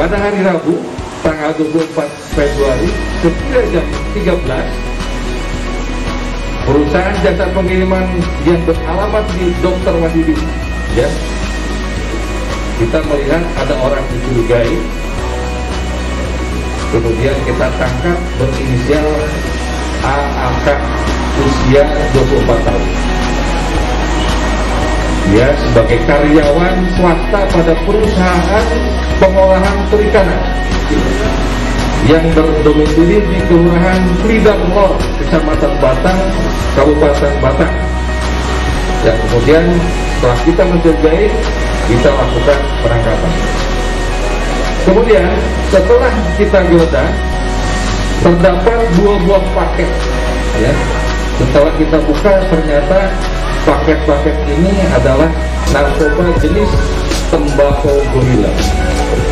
pada hari Rabu tanggal 24 Februari sekira jam 13, perusahaan jasa pengiriman yang beralamat di Dr. Wahyudi, ya, kita melihat ada orang dicurigai, kemudian kita tangkap berinisial AAK, usia 24 tahun. Dia sebagai karyawan swasta pada perusahaan pengolahan perikanan yang berdomisili di Kelurahan Klidang Lor, Kecamatan Batang, Kabupaten Batang. Dan kemudian setelah kita mencurigai, kita lakukan penangkapan. Kemudian setelah kita geledah, terdapat 2 buah paket. Ya, setelah kita buka, ternyata paket-paket ini adalah narkoba jenis tembakau gorila.